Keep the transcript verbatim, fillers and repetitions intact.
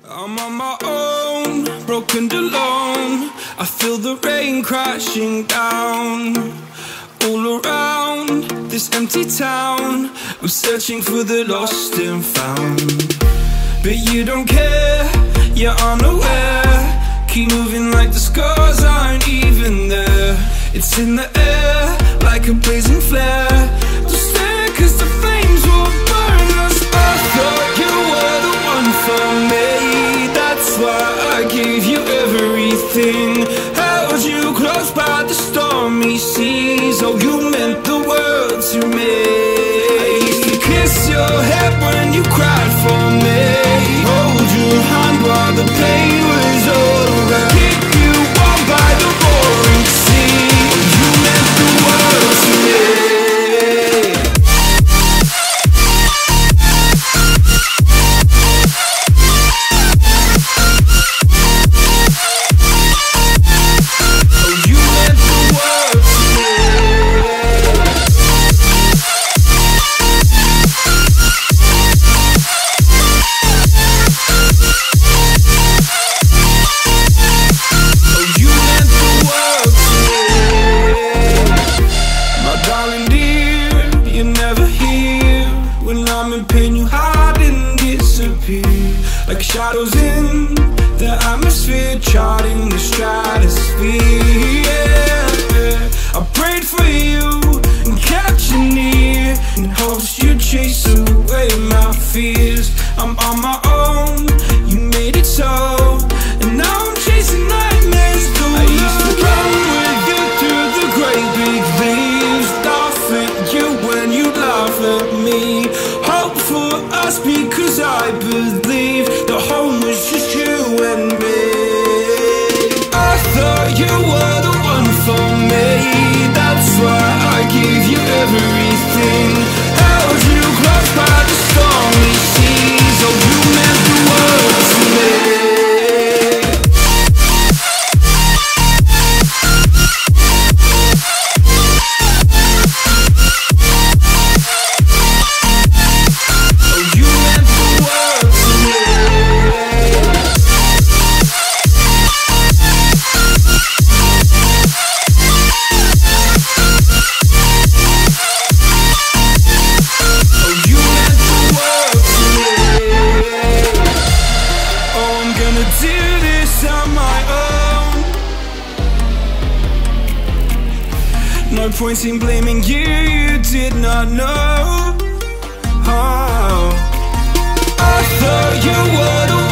I'm on my own, broken and alone. I feel the rain crashing down all around this empty town. I'm searching for the lost and found, but you don't care, you're unaware. Keep moving like the scars aren't even there. It's in the air like a blazing flare. Don't stare cause the flames will burn us. I thought you were the one for me, that's why I gave you everything. Held you close by the stormy seas. Oh, you meant the world to me. I used to kiss your head when you cried for me, hold your hand while the pain was over, keep you warm by the roaring sea. Oh, you meant the world to me. Like shadows in the atmosphere, charting the stratosphere. Yeah. I prayed for you and kept you near in hopes you'd chase away my fears. I'm on my own, you made it so, and now I'm chasing nightmares through. I used to run with you through the great big leaves, laugh at you when you laugh at me. Hope for us because I believe the home was just you and me. I thought you were the one for me, that's why I gave you everything. Held you close by the stormy seas. Oh, you meant the world to me. No point in blaming you, you did not know. Oh, I thought you would.